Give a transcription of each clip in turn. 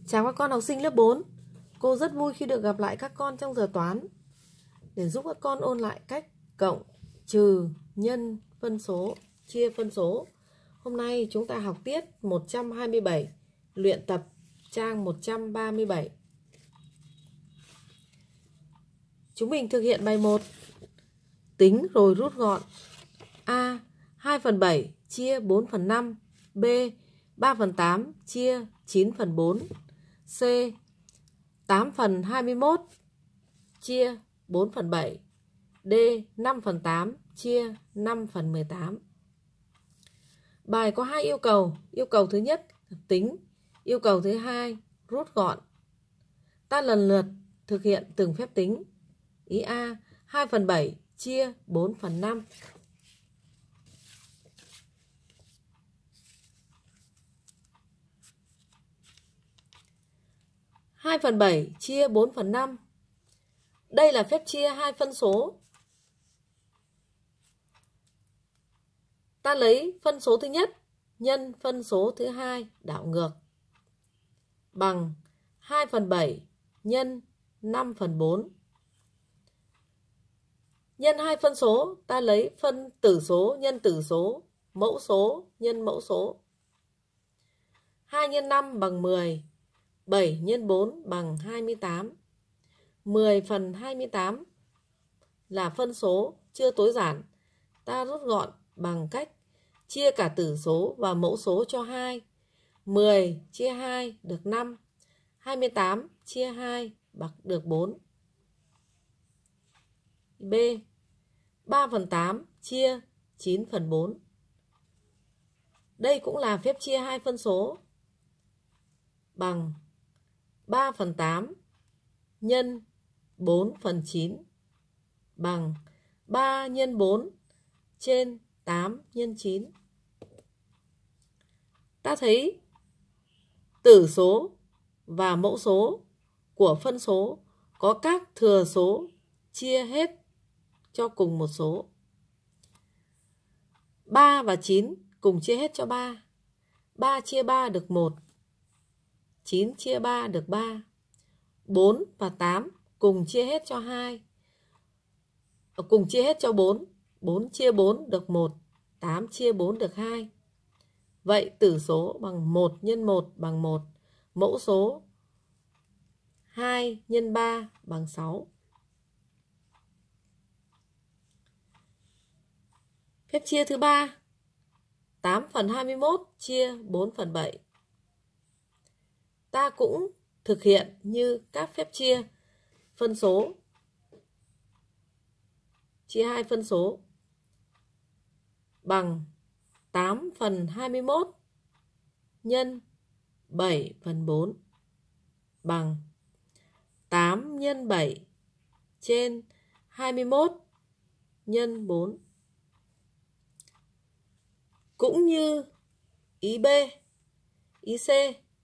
Chào các con học sinh lớp 4. Cô rất vui khi được gặp lại các con trong giờ toán để giúp các con ôn lại cách cộng, trừ, nhân, phân số, chia phân số. Hôm nay chúng ta học tiết 127, luyện tập trang 137. Chúng mình thực hiện bài 1. Tính rồi rút gọn. A. 2/7 chia 4/5. B. 3/8 chia 9/4. C. 8/21 chia 4/7. D. 5/8 chia 5/18. Bài có 2 yêu cầu. Yêu cầu thứ nhất là tính. Yêu cầu thứ hai rút gọn. Ta lần lượt thực hiện từng phép tính. Ý A. 2/7 chia 4/5. 2/7 chia 4/5. Đây là phép chia hai phân số. Ta lấy phân số thứ nhất nhân phân số thứ hai đảo ngược bằng 2/7 nhân 5/4. Nhân hai phân số, ta lấy phân tử số nhân tử số, mẫu số nhân mẫu số. 2 nhân 5 bằng 10. 7 nhân 4 bằng 28. 10/28 là phân số chưa tối giản. Ta rút gọn bằng cách chia cả tử số và mẫu số cho 2. 10 chia 2 được 5. 28 chia 2 được 4. B. 3/8 chia 9/4. Đây cũng là phép chia hai phân số. Bằng 3/8 nhân 4/9 bằng 3 nhân 4 trên 8 nhân 9. Ta thấy tử số và mẫu số của phân số có các thừa số chia hết cho cùng một số. 3 và 9 cùng chia hết cho 3. 3 chia 3 được 1. 9 chia 3 được 3. 4 và 8 cùng chia hết cho 2. Cùng chia hết cho 4. 4 chia 4 được 1. 8 chia 4 được 2. Vậy tử số bằng 1 nhân 1 bằng 1. Mẫu số 2 nhân 3 bằng 6. Phép chia thứ ba. 8/21 chia 4/7. Ta cũng thực hiện như các phép chia phân số. Chia hai phân số bằng 8/21 nhân 7/4 bằng 8 nhân 7 trên 21 nhân 4. Cũng như ý B, ý C,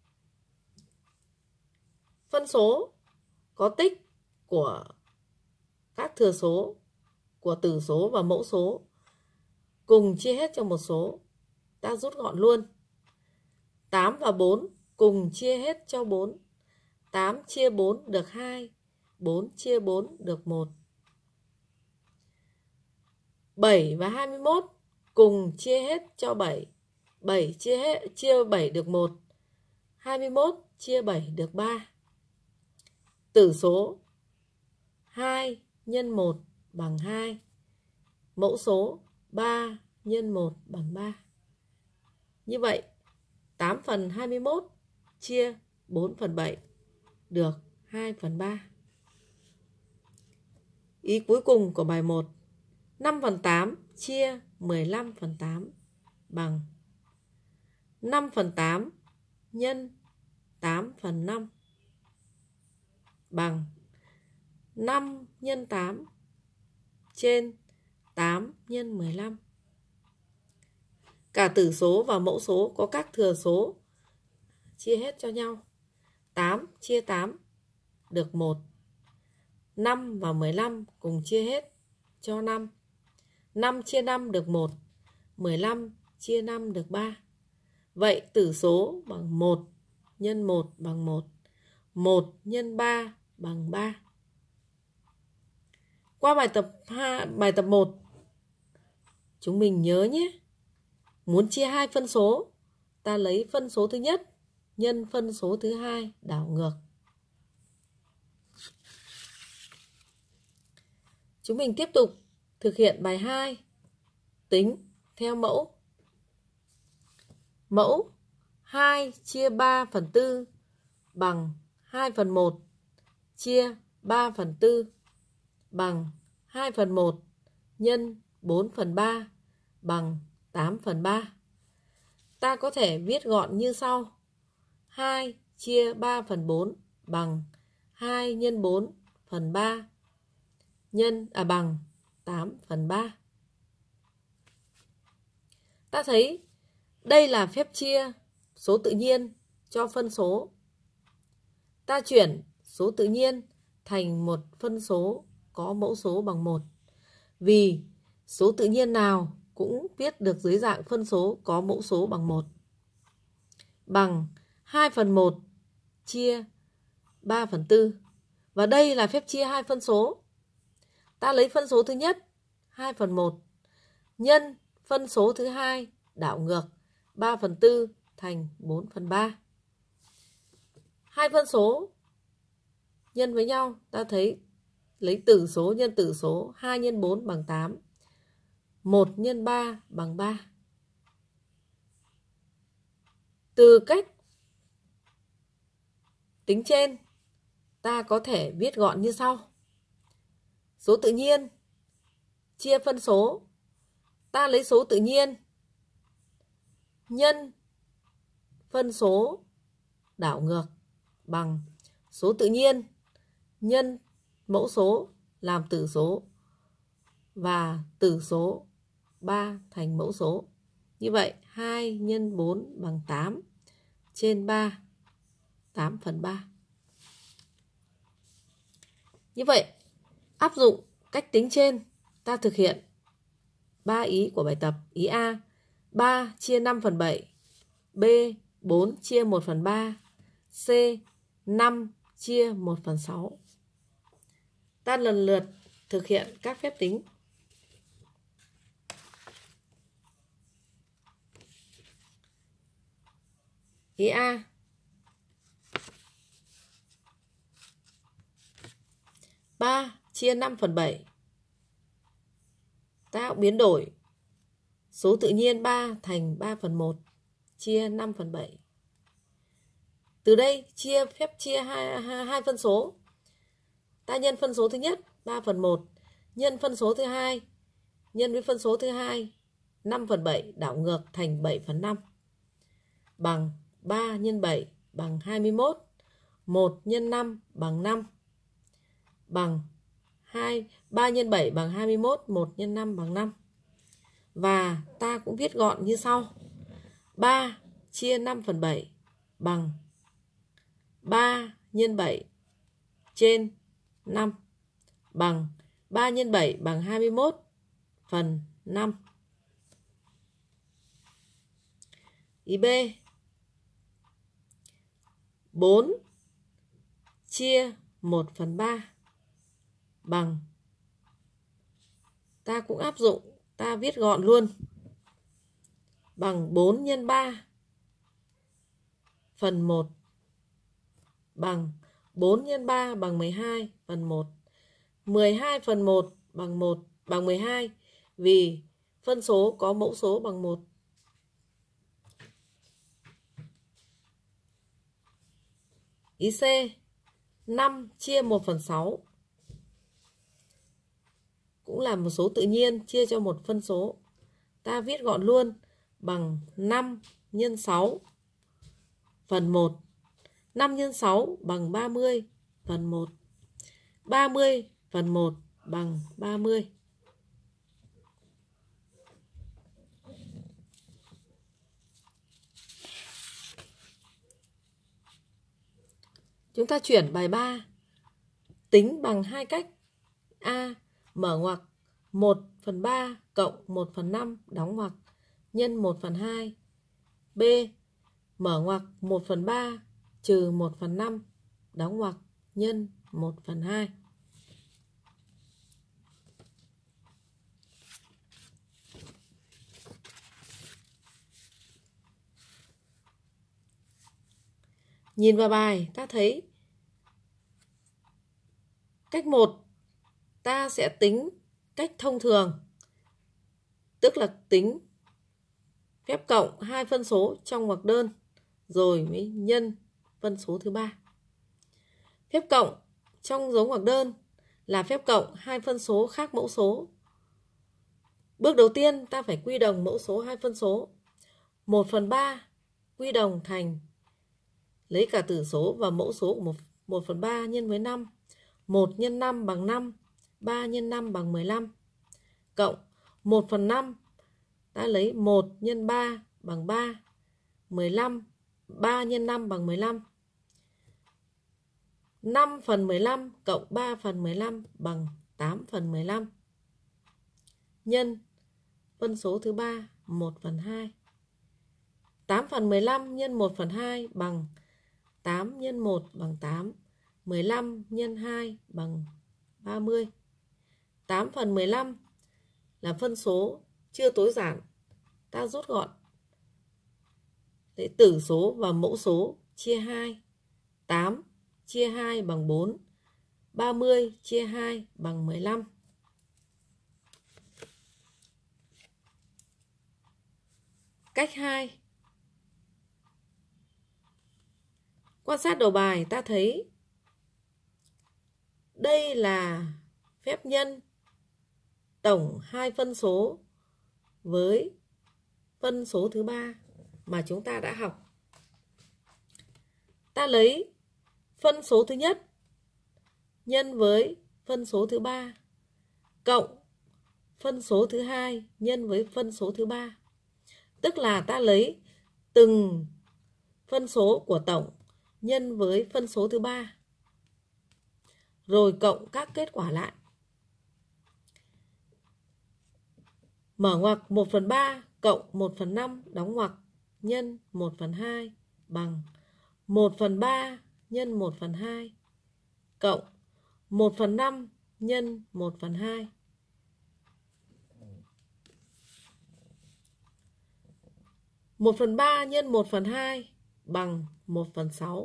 phân số có tích của các thừa số của tử số và mẫu số cùng chia hết cho một số. Ta rút gọn luôn. 8 và 4 cùng chia hết cho 4. 8 chia 4 được 2. 4 chia 4 được 1. 7 và 21 cùng chia hết cho 7. 7 chia 7 được 1. 21 chia 7 được 3. Tử số 2 nhân 1 bằng 2. Mẫu số 3 nhân 1 bằng 3. Như vậy 8/21 chia 4/7 được 2/3. Ý cuối cùng của bài 1. 5/8 chia 15/8 bằng 5/8 nhân 8/5 bằng 5 nhân 8 trên 8 nhân 15. Cả tử số và mẫu số có các thừa số chia hết cho nhau. 8 chia 8 được 1. 5 và 15 cùng chia hết cho 5. 5 chia 5 được 1. 15 chia 5 được 3. Vậy tử số bằng 1 nhân 1 bằng 1. 1 nhân 3 bằng 3. Qua bài tập 1, chúng mình nhớ nhé. Muốn chia hai phân số, ta lấy phân số thứ nhất nhân phân số thứ hai đảo ngược. Chúng mình tiếp tục thực hiện bài 2, tính theo mẫu. Mẫu 2 chia 3/4 bằng 2/1 chia 3/4 bằng 2/1 nhân 4/3 bằng 8/3. Ta có thể viết gọn như sau. 2 chia 3/4 bằng 2 nhân 4/3 bằng 8/3. Ta thấy đây là phép chia số tự nhiên cho phân số. Ta chuyển số tự nhiên thành một phân số có mẫu số bằng 1. Vì số tự nhiên nào cũng viết được dưới dạng phân số có mẫu số bằng 1. Bằng 2/1 chia 3/4. Và đây là phép chia hai phân số. Ta lấy phân số thứ nhất 2/1 nhân phân số thứ hai đảo ngược 3/4 thành 4/3. Hai phân số nhân với nhau, ta thấy lấy tử số nhân tử số, 2 nhân 4 bằng 8. 1 nhân 3 bằng 3. Từ cách tính trên, ta có thể viết gọn như sau. Số tự nhiên chia phân số, ta lấy số tự nhiên nhân phân số đảo ngược bằng số tự nhiên nhân mẫu số làm tử số và tử số 3 thành mẫu số. Như vậy 2 nhân 4 bằng 8 trên 3, 8/3. Như vậy, áp dụng cách tính trên, ta thực hiện 3 ý của bài tập. Ý A, 3 chia 5/7. B, 4 chia 1/3. C, 5 chia 1/6. Ta lần lượt thực hiện các phép tính. Ý A, 3 chia 5/7. Ta biến đổi số tự nhiên 3 thành 3/1 chia 5/7. Từ đây phép chia hai phân số. Ta nhân phân số thứ nhất 3/1 nhân phân số thứ hai nhân với phân số thứ hai 5/7 đảo ngược thành 7/5 bằng 3 nhân 7 bằng 21. 1 nhân 5 bằng 5 bằng 3 nhân 7 bằng 21. 1 nhân 5 bằng 5. Và ta cũng viết gọn như sau. 3 chia 5/7 bằng 3 nhân 7 trên 5 bằng 3 nhân 7 bằng 21/5. Ý B, 4 chia 1/3 bằng, ta cũng áp dụng, ta viết gọn luôn, bằng 4 nhân 3/1 bằng 4 nhân 3 bằng 12/1. 12/1 bằng 1 bằng 12 vì phân số có mẫu số bằng 1. Ý C, 5 chia 1/6 cũng là một số tự nhiên chia cho một phân số. Ta viết gọn luôn bằng 5 nhân 6/1. 5 nhân 6 bằng 30/1. 30/1 bằng 30. Chúng ta chuyển bài 3. Tính bằng hai cách. A. Mở ngoặc 1/3 cộng 1/5 đóng ngoặc nhân 1/2. B. Mở ngoặc 1/3 trừ 1/5 đóng ngoặc nhân 1/2. Nhìn vào bài ta thấy cách 1 ta sẽ tính cách thông thường, tức là tính phép cộng 2 phân số trong ngoặc đơn rồi mới nhân phân số thứ 3. Phép cộng trong dấu ngoặc đơn là phép cộng 2 phân số khác mẫu số. Bước đầu tiên ta phải quy đồng mẫu số 2 phân số. 1/3 quy đồng thành lấy cả tử số và mẫu số của 1/3 nhân với 5. 1 x 5 bằng 5, 3 x 5 bằng 15. Cộng 1/5 ta lấy 1 x 3 bằng 3, 15, 3 x 5 bằng 15. 5/15 cộng 3/15 bằng 8/15. Nhân phân số thứ 3 1/2. 8/15 nhân 1/2 bằng 8 x 1 bằng 8. 15 x 2 bằng 30. 8/15 là phân số chưa tối giản. Ta rút gọn. Lấy tử số và mẫu số chia 2. 8 chia 2 bằng 4. 30 chia 2 bằng 15. Cách 2. Quan sát đầu bài ta thấy đây là phép nhân tổng 2 phân số với phân số thứ 3 mà chúng ta đã học. Ta lấy phân số thứ nhất nhân với phân số thứ 3 cộng phân số thứ 2 nhân với phân số thứ 3. Tức là ta lấy từng phân số của tổng nhân với phân số thứ 3 rồi cộng các kết quả lại. Mở ngoặc 1/3 cộng 1/5 đóng ngoặc nhân 1/2 bằng 1/3 nhân 1/2 cộng 1/5 nhân 1/2. 1/3 nhân 1/2 bằng 1/6.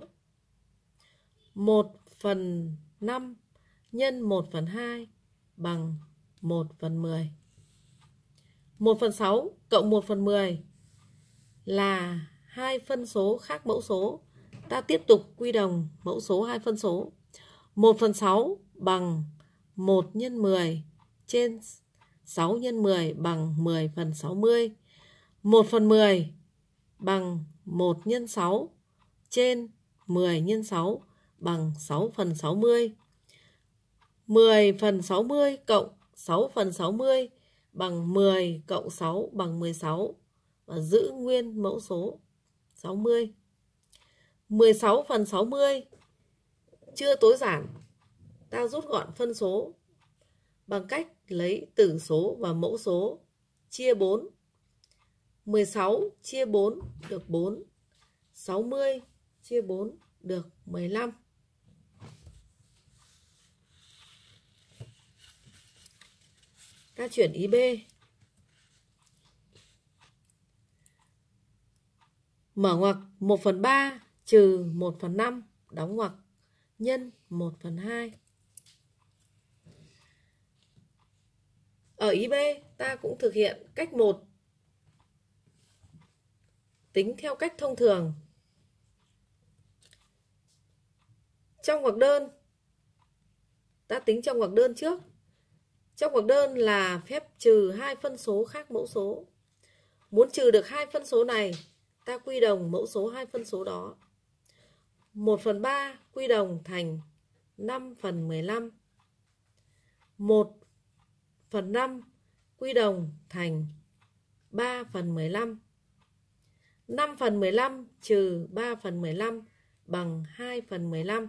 1/5 nhân 1/2 bằng 1/10. 1/6 cộng 1/10 là 2 phân số khác mẫu số. Ta tiếp tục quy đồng mẫu số 2 phân số. 1/6 bằng 1 x 10 trên 6 x 10 bằng 10/60. 1/10 bằng 1 x 6 trên 10 x 6 bằng 6/60. 10/60 cộng 6/60 bằng 10 cộng 6 bằng 16 và giữ nguyên mẫu số 60. 16/60 chưa tối giản. Ta rút gọn phân số bằng cách lấy tử số và mẫu số chia 4. 16 chia 4 được 4. 60 chia 4 được 15. Ta chuyển ý B. Mở ngoặc 1/3 trừ 1/5 đóng ngoặc nhân 1/2. Ở ý B ta cũng thực hiện cách 1. Tính theo cách thông thường. Trong ngoặc đơn, ta tính trong ngoặc đơn trước. Trong ngoặc đơn là phép trừ 2 phân số khác mẫu số. Muốn trừ được 2 phân số này, ta quy đồng mẫu số 2 phân số đó. 1/3 quy đồng thành 5/15. 1/5 quy đồng thành 3/15. 5/15 trừ 3/15 bằng 2/15.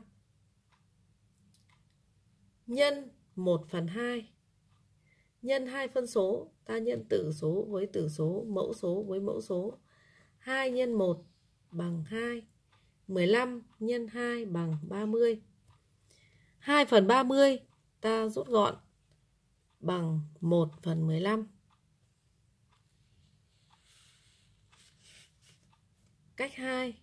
Nhân 1/2. Nhân 2 phân số, ta nhân tử số với tử số, mẫu số với mẫu số. 2 x 1 bằng 2. 15 nhân 2 bằng 30. 2 phần 30 ta rút gọn bằng 1 phần 15. Cách 2.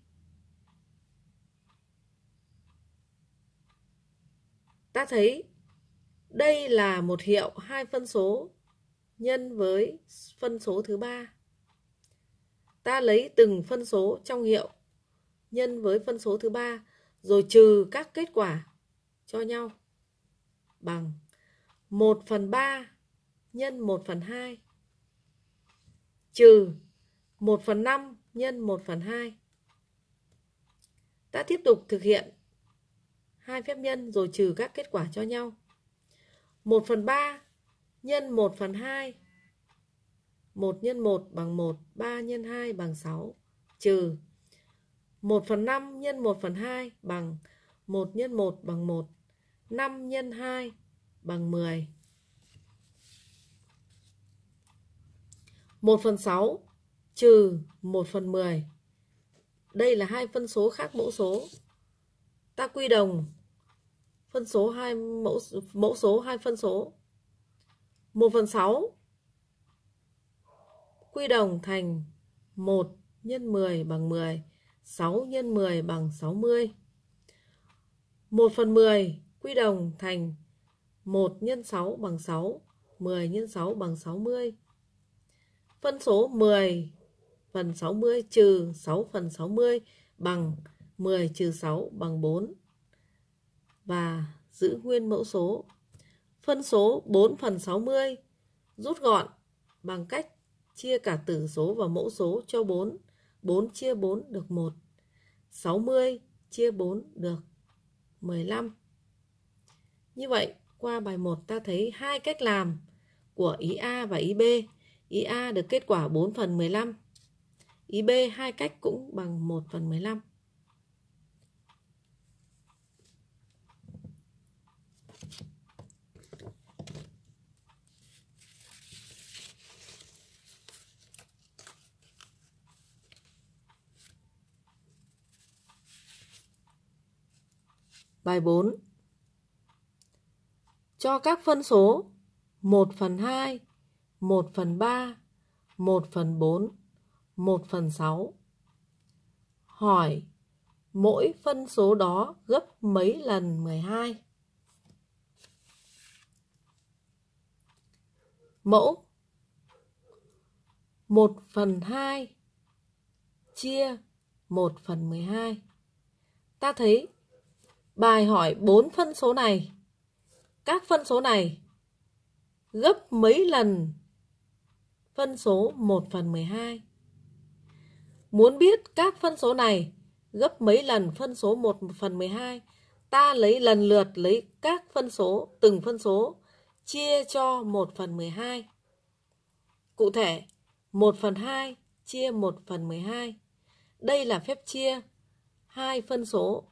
Ta thấy đây là một hiệu hai phân số nhân với phân số thứ ba. Ta lấy từng phân số trong hiệu nhân với phân số thứ ba rồi trừ các kết quả cho nhau bằng 1 phần 3 nhân 1 phần 2 trừ 1 phần 5 nhân 1 phần 2. Ta tiếp tục thực hiện hai phép nhân rồi trừ các kết quả cho nhau. 1 phần 3 nhân 1 phần 2. 1 nhân 1 bằng 1, 3 nhân 2 bằng 6, trừ 1 phần 5 nhân 1 phần 2 bằng 1 nhân 1 bằng 1, 5 nhân 2 bằng 10. 1 phần 6 trừ 1 phần 10. Đây là hai phân số khác mẫu số. Ta quy đồng phân số hai mẫu số hai phân số. 1 phần 6 quy đồng thành 1 nhân 10 bằng 10, 6 nhân 10 bằng 60. 1 phần 10 quy đồng thành 1 nhân 6 bằng 6, 10 nhân 6 bằng 60. Phân số 10 phần 60 trừ 6 phần 60 bằng 10 trừ 6 bằng 4. Và giữ nguyên mẫu số. Phân số 4 phần 60 rút gọn bằng cách chia cả tử số và mẫu số cho 4. 4 chia 4 được 1. 60 chia 4 được 15. Như vậy, qua bài 1 ta thấy hai cách làm của ý A và ý B. Ý A được kết quả 4 phần 15. Ý B hai cách cũng bằng 1 phần 15. Bài 4. Cho các phân số 1 phần 2, 1 phần 3, 1 phần 4, 1 phần 6. Hỏi mỗi phân số đó gấp mấy lần 12? Mẫu 1 phần 2 chia 1 phần 12. Ta thấy bài hỏi 4 phân số này, các phân số này gấp mấy lần phân số 1 phần 12. Muốn biết các phân số này gấp mấy lần phân số 1 phần 12, ta lấy lần lượt lấy các phân số, từng phân số chia cho 1 phần 12. Cụ thể, 1 phần 2 chia 1 phần 12. Đây là phép chia hai phân số.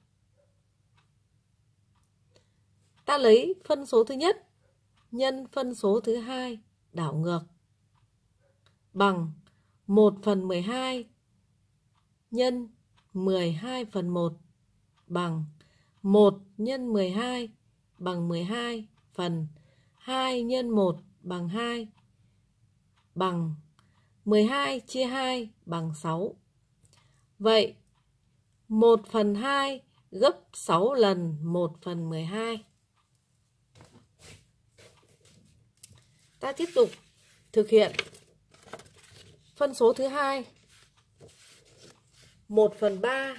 Ta lấy phân số thứ nhất nhân phân số thứ hai đảo ngược bằng 1 phần 12 nhân 12 phần 1 bằng 1 nhân 12 bằng 12 phần 2 nhân 1 bằng 2 bằng 12 chia 2 bằng 6. Vậy 1 phần 2 gấp 6 lần 1 phần 12. Ta tiếp tục thực hiện phân số thứ hai. 1 phần 3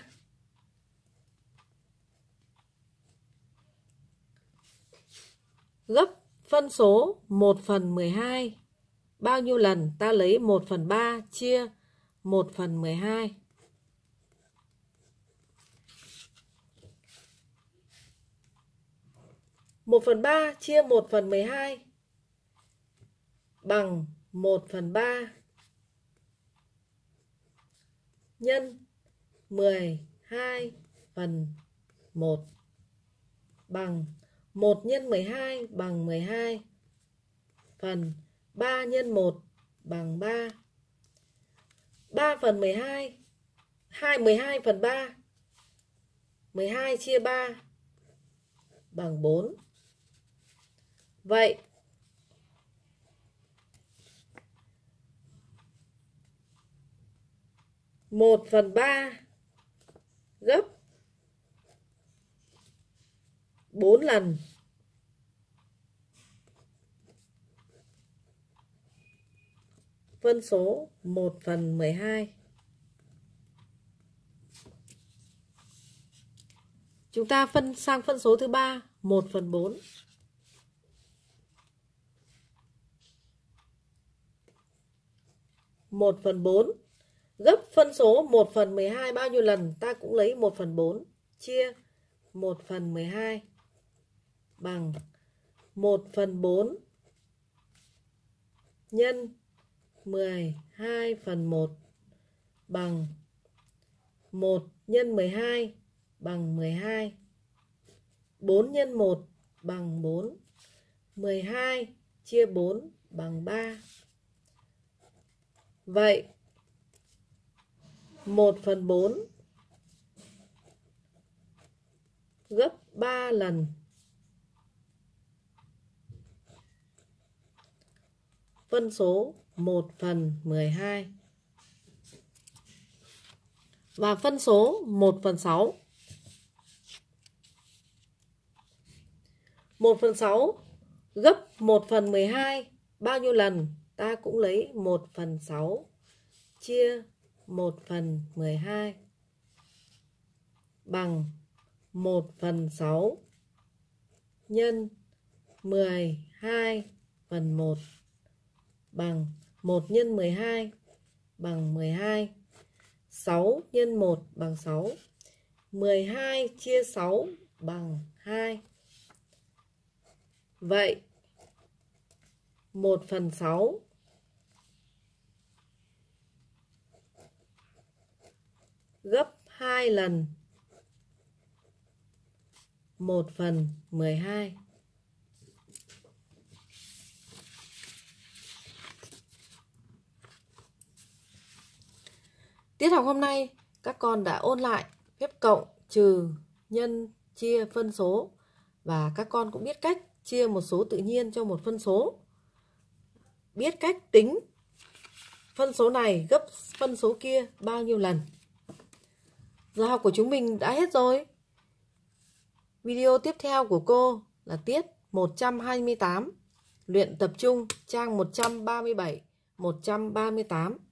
gấp phân số 1 phần 12. Bao nhiêu lần? Ta lấy 1 phần 3 chia 1 phần 12. Một phần 3 chia 1 phần 12 bằng 1 phần 3 nhân 12 phần 1 bằng 1 nhân 12 bằng 12 phần 3 nhân 1 bằng 3. 3 phần 12, 12 phần 3 12 chia 3 bằng 4. Vậy 1/3 gấp 4 lần phân số 1/12. Chúng ta phân sang phân số thứ ba, 1/4. 1/4 gấp phân số 1/12 bao nhiêu lần ta cũng lấy 1/4 chia 1/12 bằng 1/4 nhân 12/1 bằng 1 nhân 12 bằng 12. 4 nhân 1 bằng 4. 12 chia 4 bằng 3. Vậy 1/4 gấp 3 lần phân số 1/12. Và phân số 1/6. 1/6 gấp 1/12 bao nhiêu lần ta cũng lấy 1/6 chia 1/12 bằng 1/6 nhân 12/1 bằng 1 nhân 12 bằng 12. 6 nhân 1 bằng 6. 12 chia 6 bằng 2. Vậy 1/6 gấp 2 lần 1/12. Tiết học hôm nay các con đã ôn lại phép cộng, trừ, nhân, chia, phân số và các con cũng biết cách chia một số tự nhiên cho một phân số. Biết cách tính phân số này gấp phân số kia bao nhiêu lần. Giờ học của chúng mình đã hết rồi. Video tiếp theo của cô là tiết 128, luyện tập trung trang 137, 138.